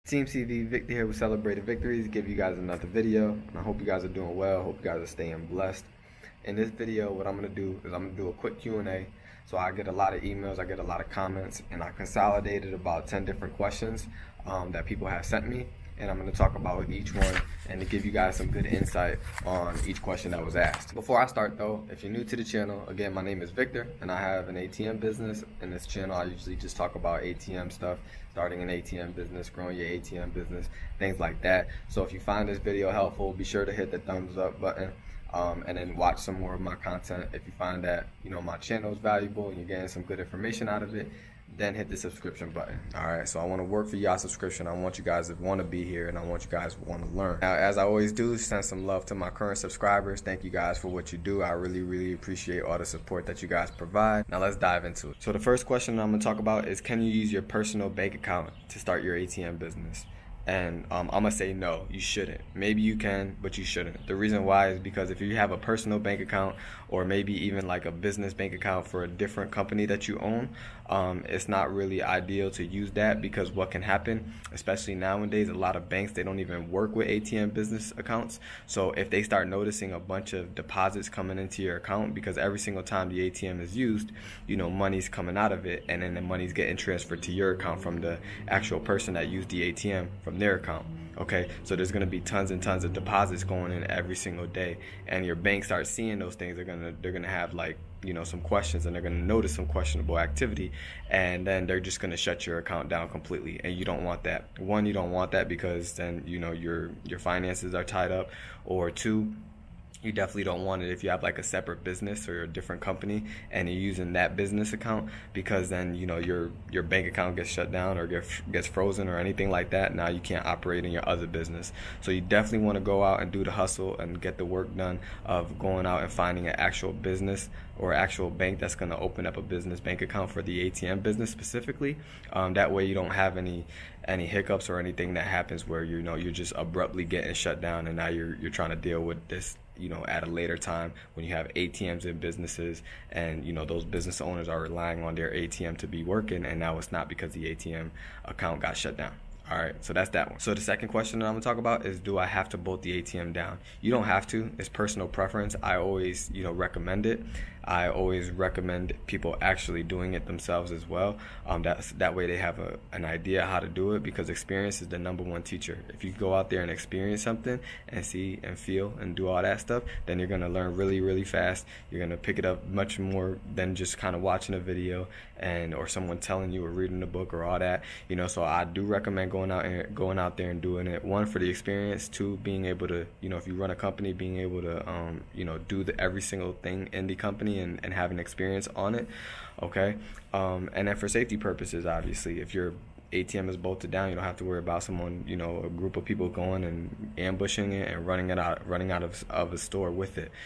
Team CV Victor here with Celebrated Victories. Give you guys another video, and I hope you guys are doing well. Hope you guys are staying blessed. In this video, what I'm gonna do is I'm gonna do a quick Q&A. So I get a lot of emails, I get a lot of comments, and I consolidated about 10 different questions that people have sent me, and I'm gonna talk about each one and to give you guys some good insight on each question that was asked. Before I start though, if you're new to the channel, again, my name is Victor, and I have an ATM business. In this channel, I usually just talk about ATM stuff, starting an ATM business, growing your ATM business, things like that. So if you find this video helpful, be sure to hit the thumbs up button. And then watch some more of my content. If you find that my channel is valuable and you're getting some good information out of it, then hit the subscription button. Alright, so I want to work for y'all subscription. I want you guys to want to be here, and I want you guys to want to learn. Now, as I always do, send some love to my current subscribers. Thank you guys for what you do. I really appreciate all the support that you guys provide. Now let's dive into it. So the first question I'm going to talk about is, can you use your personal bank account to start your ATM business? And I'm gonna say no, you shouldn't. Maybe you can, but you shouldn't. The reason why is because if you have a personal bank account, or maybe even like a business bank account for a different company that you own, it's not really ideal to use that, because what can happen, especially nowadays, a lot of banks, they don't even work with ATM business accounts. So if they start noticing a bunch of deposits coming into your account, because every single time the ATM is used, money's coming out of it, and then the money's getting transferred to your account from the actual person that used the ATM from their account. Okay, so there's going to be tons and tons of deposits going in every single day, and your bank starts seeing those things. They're gonna have like some questions, and they're going to notice some questionable activity, and then they're just going to shut your account down completely. And you don't want that. One, you don't want that, because then your finances are tied up, or two, you definitely don't want it if you have like a separate business or a different company and you're using that business account, because then your bank account gets shut down or gets frozen or anything like that. Now you can't operate in your other business. So you definitely want to go out and do the hustle and get the work done of going out and finding an actual business or actual bank that's going to open up a business bank account for the ATM business specifically. That way you don't have any hiccups or anything that happens where you're just abruptly getting shut down, and now you're trying to deal with this at a later time when you have ATMs in businesses, and those business owners are relying on their ATM to be working, and now it's not because the ATM account got shut down. Alright, so that's that one. So the second question that I'm going to talk about is, do I have to bolt the ATM down? You don't have to. It's personal preference. I always recommend it. I always recommend people actually doing it themselves as well. That way they have an idea how to do it, because experience is the #1 teacher. If you go out there and experience something and see and feel and do all that stuff, then you're going to learn really fast. You're going to pick it up much more than just kind of watching a video or someone telling you or reading a book or all that. So I do recommend going out there and doing it. One, for the experience. Two, being able to, if you run a company, being able to do every single thing in the company and have an experience on it. Okay, and then for safety purposes, obviously, if your ATM is bolted down, you don't have to worry about someone, a group of people going and ambushing it and running out of a store with it,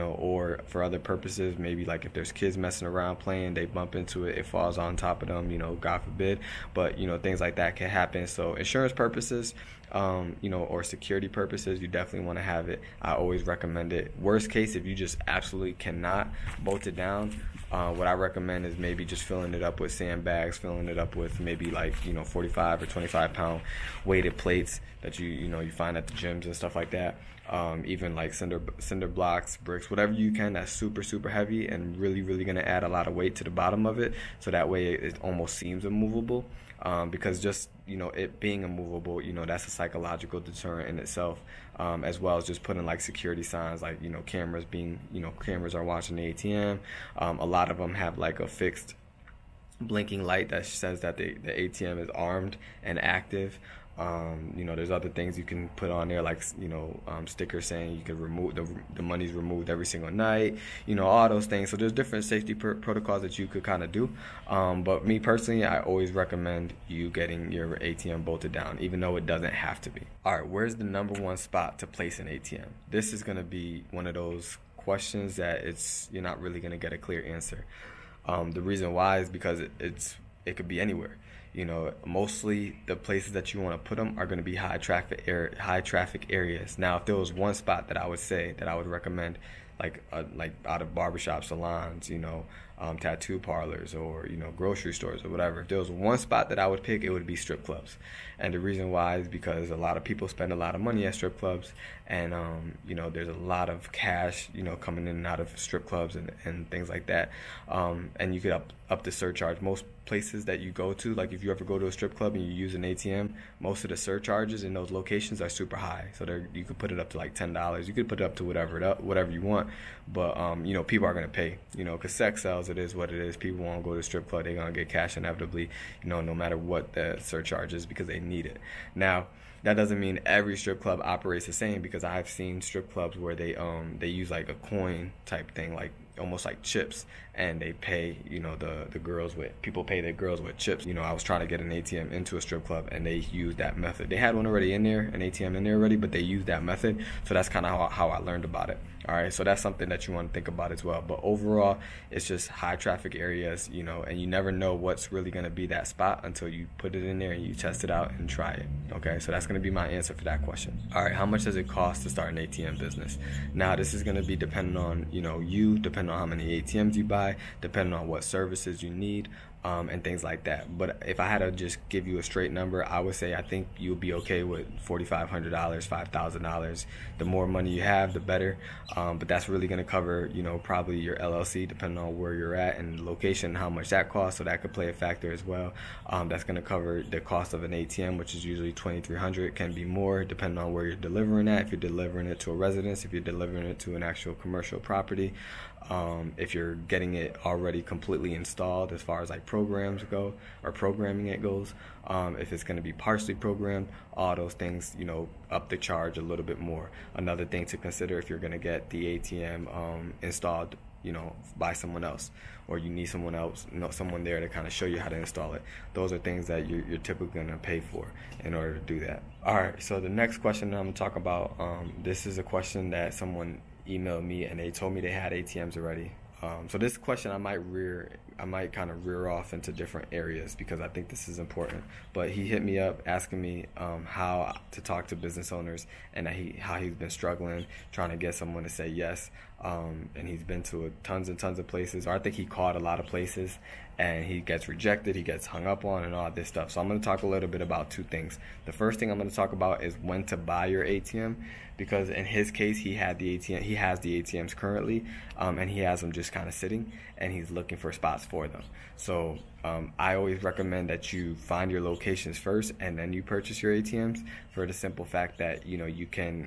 or for other purposes, maybe like if there's kids messing around playing, they bump into it, it falls on top of them, God forbid, but things like that can happen. So insurance purposes, or security purposes, you definitely want to have it. I always recommend it. Worst case, if you just absolutely cannot bolt it down, what I recommend is maybe just filling it up with sandbags, filling it up with maybe like 45 or 25 pound weighted plates that you find at the gyms and stuff like that. Even like cinder blocks, bricks, whatever you can that's super heavy and really gonna add a lot of weight to the bottom of it, so that way it almost seems immovable. Because just it being immovable, that's a psychological deterrent in itself, as well as just putting like security signs, like cameras cameras are watching the ATM. A lot of them have like a fixed blinking light that says that the ATM is armed and active. There's other things you can put on there, like stickers saying you can remove the money's removed every single night, all those things. So there's different safety protocols that you could kind of do, but me personally, I always recommend you getting your ATM bolted down, even though it doesn't have to be. Alright, where's the #1 spot to place an ATM? This is going to be one of those questions that you're not really going to get a clear answer. The reason why is because it could be anywhere. Mostly the places that you want to put them are going to be high traffic areas. Now, if there was one spot that I would say that I would recommend, like out of barbershop salons, tattoo parlors, or grocery stores or whatever. If there was one spot that I would pick, it would be strip clubs. And the reason why is because a lot of people spend a lot of money at strip clubs, and there's a lot of cash coming in and out of strip clubs and things like that. And you could up the surcharge. Most places that you go to, like if you ever go to a strip club and you use an ATM, most of the surcharges in those locations are super high. So you could put it up to like $10. You could put it up to whatever you want. But people are gonna pay. Because sex sells. It is what it is. People won't go to a strip club. They're gonna get cash inevitably. No matter what the surcharge is, because they need it. Now, that doesn't mean every strip club operates the same, because I've seen strip clubs where they use like a coin type thing, like almost like chips, and they pay the girls with, people pay their girls with chips. I was trying to get an ATM into a strip club, and they used that method. They had one already in there, an ATM in there already, but they used that method. So that's kind of how I learned about it. All right, so that's something that you want to think about as well. But overall, it's just high traffic areas, and you never know what's really going to be that spot until you put it in there and you test it out and try it. Okay, so that's going to be my answer for that question. All right, how much does it cost to start an ATM business? Now, this is going to be depending on, depending on how many ATMs you buy, depending on what services you need, and things like that. But if I had to just give you a straight number, I would say I think you'll be okay with $4,500, $5,000. The more money you have, the better. But that's really going to cover, probably your LLC, depending on where you're at and the location, how much that costs. So that could play a factor as well. That's going to cover the cost of an ATM, which is usually $2,300. It can be more depending on where you're delivering at. If you're delivering it to a residence, if you're delivering it to an actual commercial property, if you're getting it already completely installed as far as like programs go, or programming it goes, if it's going to be partially programmed, all those things, up the charge a little bit more. Another thing to consider, if you're going to get the ATM installed, by someone else, or you need someone else, someone there to kind of show you how to install it. Those are things that you're typically going to pay for in order to do that. All right, so the next question that I'm going to talk about, this is a question that someone emailed me, and they told me they had ATMs already. So this question I might kind of rear off into different areas, because I think this is important. But he hit me up asking me how to talk to business owners, and how he's been struggling trying to get someone to say yes. And he's been to tons and tons of places, or I think he called a lot of places, and he gets rejected, he gets hung up on, and all this stuff. So I'm going to talk a little bit about two things. The first thing I'm going to talk about is when to buy your ATM, because in his case, he has the ATMs currently, and he has them just kind of sitting, and he's looking for spots for them. So I always recommend that you find your locations first, and then you purchase your ATMs, for the simple fact that you can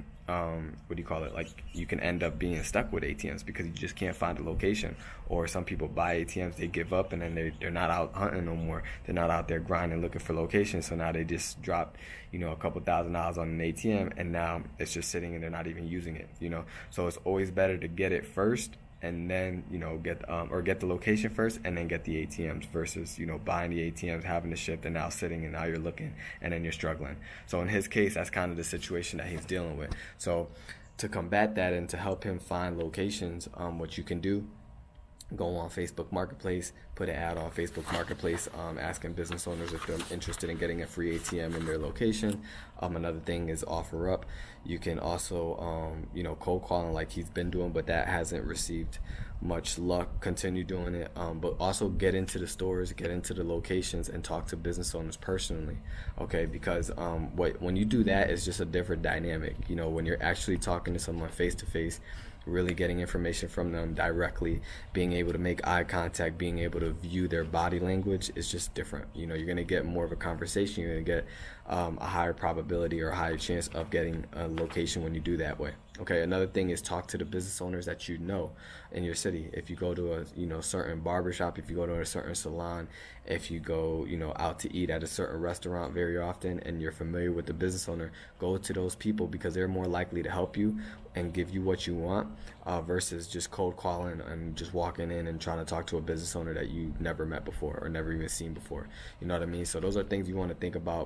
you can end up being stuck with ATMs because you just can't find a location. Or some people buy ATMs, they give up, and then they're not out hunting no more. They're not out there grinding looking for locations. So now they just dropped a couple $1,000s on an ATM, and now it's just sitting and they're not even using it. So it's always better to get it first, and then get the location first, and then get the ATMs, versus buying the ATMs, having the ship, and now sitting, and now you're looking, and then you're struggling. So in his case, that's kind of the situation that he's dealing with. So to combat that and to help him find locations, what you can do, go on Facebook Marketplace, put an ad on Facebook Marketplace, asking business owners if they're interested in getting a free ATM in their location. Another thing is OfferUp. You can also, cold calling like he's been doing, but that hasn't received much luck. Continue doing it, but also get into the stores, get into the locations, and talk to business owners personally. Okay, because when you do that, it's just a different dynamic. When you're actually talking to someone face to face, really getting information from them directly, being able to make eye contact, being able to view their body language is just different. You're going to get more of a conversation. You're going to get a higher probability or a higher chance of getting a location when you do that way. Okay, another thing is talk to the business owners that you know in your city. If you go to a certain barbershop, if you go to a certain salon, if you go out to eat at a certain restaurant very often, and you're familiar with the business owner, go to those people, because they're more likely to help you and give you what you want, versus just cold calling and just walking in and trying to talk to a business owner that you never met before or never even seen before. You know what I mean? So those are things you want to think about. But keep hustling.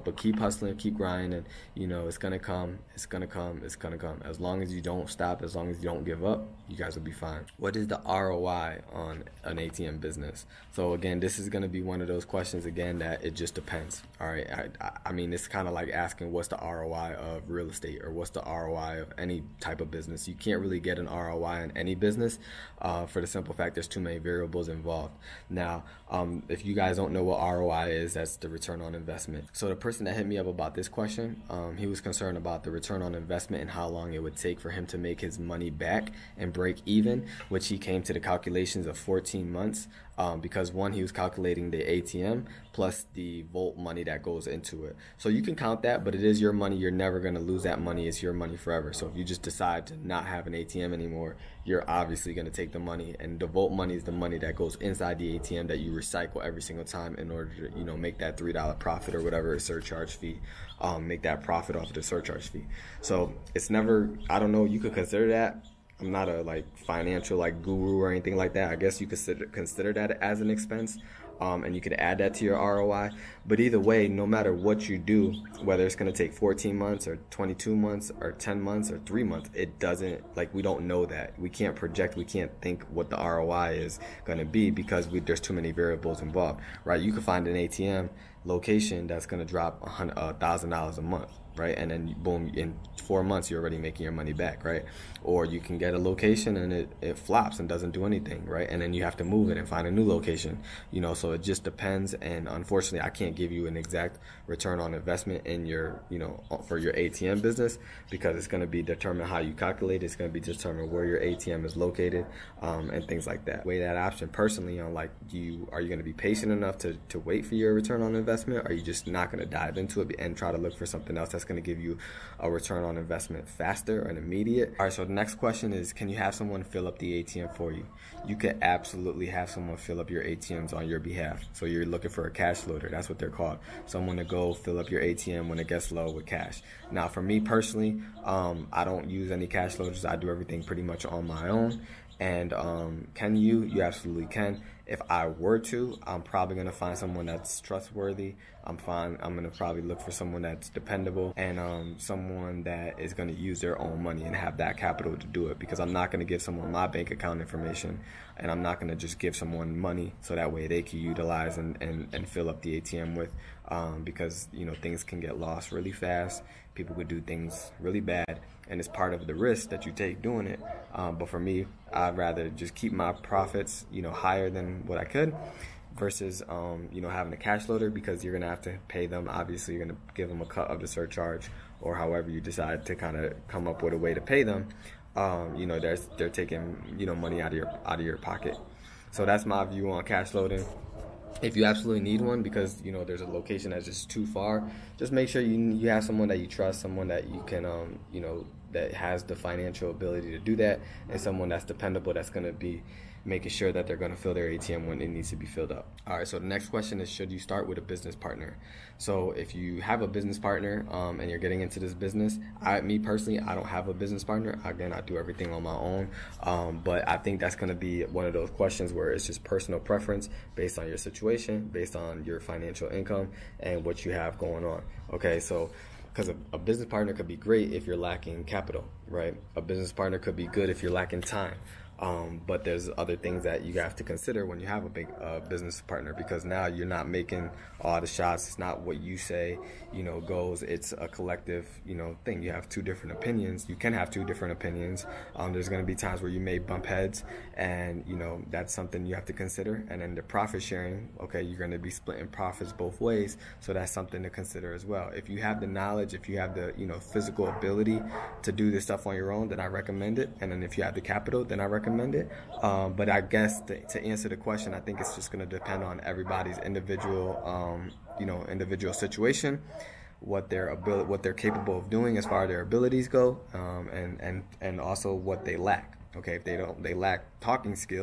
hustling, keep grinding, and you know it's gonna come. It's gonna come. It's gonna come. As long as you don't stop, as long as you don't give up, you guys will be fine. What is the ROI on an ATM business? So again, this is gonna be one of those questions again that it just depends. All right, I mean it's kind of like asking what's the ROI of real estate or what's the ROI of any type of business. You can't really get an ROI in any business for the simple fact there's too many variables involved. Now, if you guys don't know what ROI is, that's the return on investment. So the person that hit me up about this question, he was concerned about the return on investment and how long it would take for him to make his money back and break even, which he came to the calculations of 14 months. Because one, he was calculating the ATM plus the Volt money that goes into it. So you can count that, but it is your money. You're never going to lose that money. It's your money forever. So if you just decide to not have an ATM anymore, you're obviously going to take the money. And the Volt money is the money that goes inside the ATM that you recycle every single time in order to, you know, make that $3 profit or whatever surcharge fee. Make that profit off of the surcharge fee. So it's never, I don't know, you could consider that. I'm not a financial guru or anything like that. I guess you could consider that as an expense, and you could add that to your ROI. But either way, no matter what you do, whether it's going to take 14 months or 22 months or 10 months or 3 months, it doesn't, we don't know that. We can't project, we can't think what the ROI is going to be because there's too many variables involved, right? You could find an ATM location that's going to drop $1,000 a month, right? And then boom, in 4 months you're already making your money back, right? Or you can get a location and it flops and doesn't do anything, right? And then you have to move it and find a new location, you know. So it just depends, and unfortunately I can't give you an exact return on investment in your, you know, for your ATM business, because it's going to be determined how you calculate it. It's going to be determined where your ATM is located, and things like that. Weigh that option personally on are you going to be patient enough to wait for your return on investment? Or are you just not going to dive into it and try to look for something else that's going to give you a return on investment faster and immediate? All right, so the next question is, can you have someone fill up the ATM for you? You could absolutely have someone fill up your ATMs on your behalf. So you're looking for a cash loader. That's what they're called. Someone to go fill up your ATM when it gets low with cash. Now, for me personally, I don't use any cash loaders. I do everything pretty much on my own. And can you? You absolutely can. If I were to, I'm probably going to find someone that's trustworthy. I'm going to probably look for someone that's dependable, and someone that is going to use their own money and have that capital to do it, because I'm not going to give someone my bank account information, and I'm not going to just give someone money so that way they can utilize and fill up the ATM with, because, you know, things can get lost really fast. People could do things really bad, and it's part of the risk that you take doing it. But for me, I'd rather just keep my profits, you know, higher than what I could, versus you know, having a cash loader, because you're gonna have to pay them. Obviously, you're gonna give them a cut of the surcharge, or however you decide to kind of come up with a way to pay them. You know, they're taking, you know, money out of your pocket. So that's my view on cash loading. If you absolutely need one because, you know, there's a location that's just too far, just make sure you have someone that you trust, someone that you can, you know, that has the financial ability to do that, and someone that's dependable, that's going to be making sure that they're going to fill their ATM when it needs to be filled up. All right, so the next question is, should you start with a business partner? So if you have a business partner and you're getting into this business, me personally, I don't have a business partner. Again, I do everything on my own, but I think that's going to be one of those questions where it's just personal preference based on your situation, based on your financial income and what you have going on. Okay, so because a business partner could be great if you're lacking capital, right? A business partner could be good if you're lacking time. But there's other things that you have to consider when you have a big business partner, because now you're not making all the shots. It's not what you say, you know, goes. It's a collective, you know, thing. You have two different opinions. You can have two different opinions. There's going to be times where you may bump heads, and, you know, that's something you have to consider. And then the profit sharing, okay, you're going to be splitting profits both ways, so that's something to consider as well. If you have the knowledge, if you have the, you know, physical ability to do this stuff on your own, then I recommend it. And then if you have the capital, then I recommend it. But I guess to answer the question, I think it's just going to depend on everybody's individual, you know, individual situation, what they're capable of doing as far as their abilities go, and also what they lack. Okay, if they lack talking skills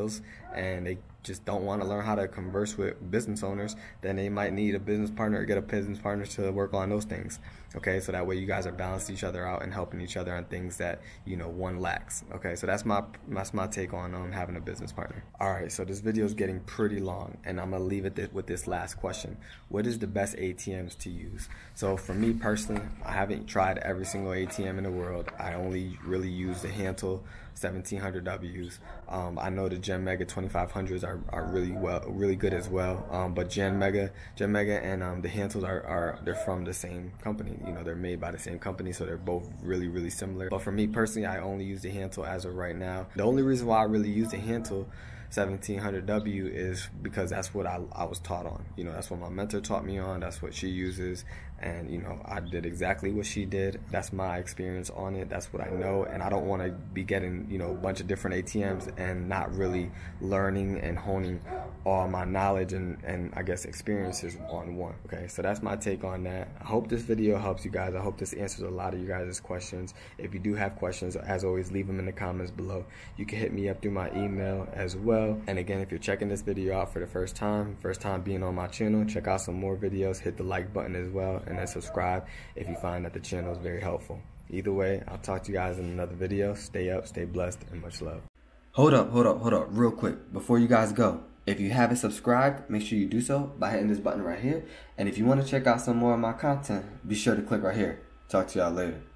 and they just don't want to learn how to converse with business owners, then they might need a business partner or get a business partner to work on those things. Okay, so that way you guys are balancing each other out and helping each other on things that, you know, one lacks. Okay, so that's my take on having a business partner. All right, so this video is getting pretty long, and I'm gonna leave it with this last question: what is the best ATMs to use? So for me personally, I haven't tried every single ATM in the world. I only really use the Hantel 1700Ws. I know the Gen Mega 2500s are really good as well. But Gen Mega and the Hantels they're from the same company. You know, they're made by the same company, so they're both really similar. But for me personally, I only use the Hantel as of right now. The only reason why I really use the Hantel 1700W is because that's what I was taught on. You know, that's what my mentor taught me on. That's what she uses, and you know, I did exactly what she did. That's my experience on it. That's what I know, and I don't want to be getting, you know, a bunch of different ATMs and not really learning and honing all my knowledge and I guess experiences on one. Okay, so that's my take on that. I hope this video helps you guys. I hope this answers a lot of you guys' questions. If you do have questions, as always, leave them in the comments below. You can hit me up through my email as well. And again, if you're checking this video out for the first time being on my channel, check out some more videos, hit the like button as well, and then subscribe if you find that the channel is very helpful. Either way, I'll talk to you guys in another video. Stay up, stay blessed, and much love. Hold up, real quick, before you guys go. If you haven't subscribed, make sure you do so by hitting this button right here. And if you want to check out some more of my content, be sure to click right here. Talk to y'all later.